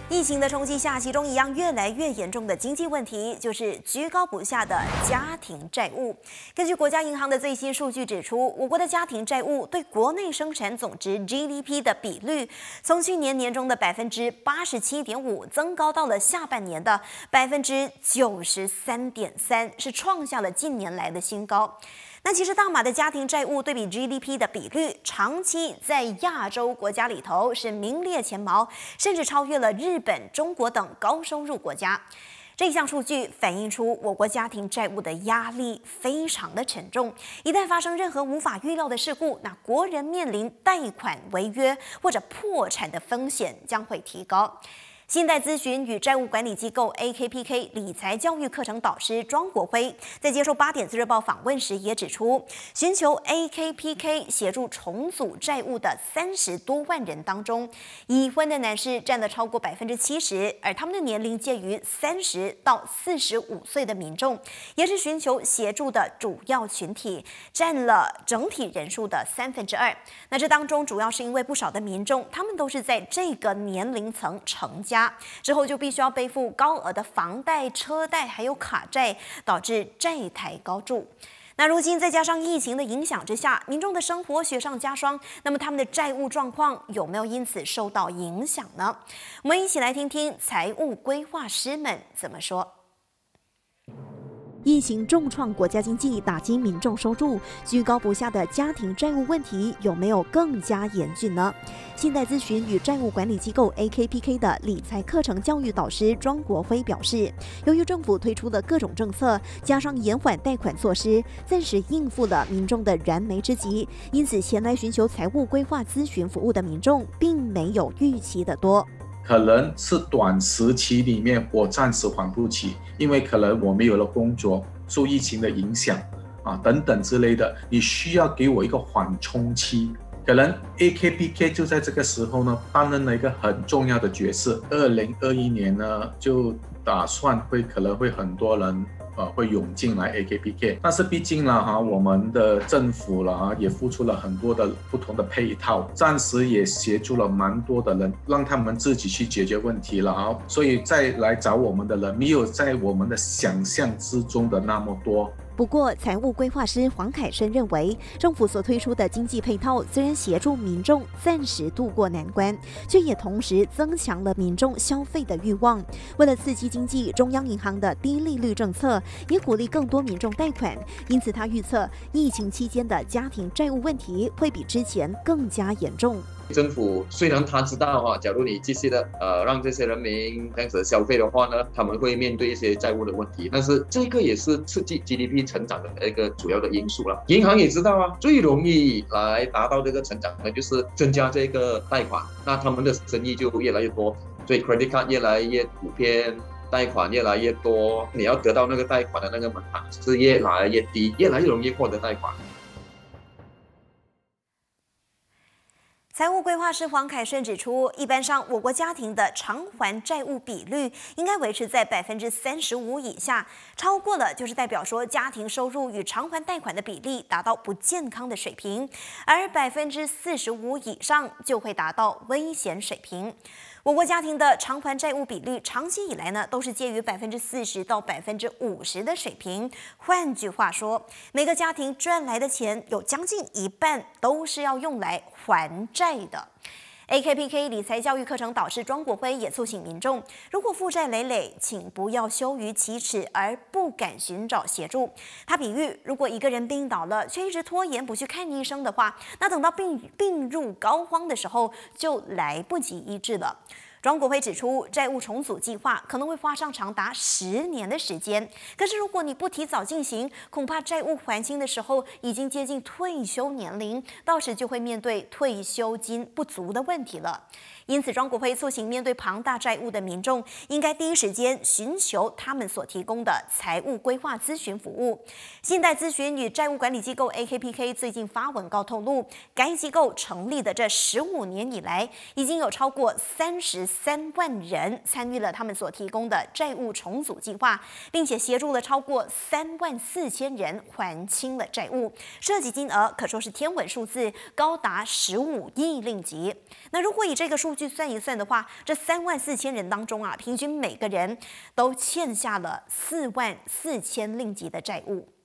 疫情的冲击下，其中一样越来越严重的经济问题，就是居高不下的家庭债务。根据国家银行的最新数据指出，我国的家庭债务对国内生产总值 GDP 的比率，从去年年中的87.5%增高到了下半年的93.3%，是创下了近年来的新高。那其实大马的家庭债务对比 GDP 的比率，长期在亚洲国家里头是名列前茅，甚至超越了日本、中国等高收入国家。这项数据反映出我国家庭债务的压力非常的沉重，一旦发生任何无法预料的事故，那国人面临贷款违约或者破产的风险将会提高。信贷咨询与债务管理机构 AKPK 理财教育课程导师庄国辉在接受8点日报访问时也指出，寻求 AKPK 协助重组债务的30多万人当中，已婚的男士占了超过70%，而他们的年龄介于30到45岁的民众，也是寻求协助的主要群体，占了整体人数的2/3。那这当中主要是因为不少的民众，他们都是在这个年龄层成家。之后就必须要背负高额的房贷、车贷还有卡债，导致债台高筑。那如今再加上疫情的影响之下，民众的生活雪上加霜，那么他们的债务状况有没有因此受到影响呢？我们一起来听听财务规划师们怎么说。 疫情重创国家经济，打击民众收入，居高不下的家庭债务问题有没有更加严峻呢？信贷咨询与债务管理机构 AKPK 的理财课程教育导师庄国辉表示，由于政府推出的各种政策，加上延缓贷款措施，暂时应付了民众的燃眉之急，因此前来寻求财务规划咨询服务的民众并没有预期的多。 可能是短时期里面我暂时还不起，因为可能我没有了工作，受疫情的影响等等之类的，你需要给我一个缓冲期。可能 AKPK 就在这个时候呢，担任了一个很重要的角色。2021年呢，就打算可能会很多人会涌进来 AKPK， 但是毕竟我们的政府也付出了很多的不同的配套，暂时也协助了蛮多的人，让他们自己去解决问题了所以再来找我们的人没有在我们的想象之中的那么多。 不过，财务规划师黄凯生认为，政府所推出的经济配套虽然协助民众暂时度过难关，却也同时增强了民众消费的欲望。为了刺激经济，中央银行的低利率政策也鼓励更多民众贷款。因此，他预测疫情期间的家庭债务问题会比之前更加严重。 政府虽然他知道假如你继续的让这些人民这样子消费的话呢，他们会面对一些债务的问题，但是这个也是刺激 GDP 成长的一个主要的因素了。银行也知道最容易来达到这个成长的就是增加这个贷款，那他们的生意就越来越多，所以 credit card 越来越普遍，贷款越来越多，你要得到那个贷款的那个门槛是越来越低，越来越容易获得贷款。 财务规划师黄凯顺指出，一般上我国家庭的偿还债务比率应该维持在35%以下，超过了就是代表说家庭收入与偿还贷款的比例达到不健康的水平，而45%以上就会达到危险水平。我国家庭的偿还债务比率长期以来呢，都是介于40%到50%的水平。换句话说，每个家庭赚来的钱有将近一半都是要用来还债的。AKPK 理财教育课程导师庄国辉也促醒民众，如果负债累累，请不要羞于启齿而不敢寻找协助。他比喻，如果一个人病倒了，却一直拖延不去看医生的话，那等到病入膏肓的时候，就来不及医治了。庄国辉指出，债务重组计划可能会花上长达10年的时间。可是，如果你不提早进行，恐怕债务还清的时候已经接近退休年龄，到时就会面对退休金不足的问题了。因此，庄国辉促醒面对庞大债务的民众，应该第一时间寻求他们所提供的财务规划咨询服务。信贷咨询与债务管理机构 AKPK 最近发文告透露，该机构成立的这15年以来，已经有超过33万人参与了他们所提供的债务重组计划，并且协助了超过34000人还清了债务，涉及金额可说是天文数字，高达15亿令吉。那如果以这个数据算一算的话，这34000人当中啊，平均每个人都欠下了44000令吉的债务。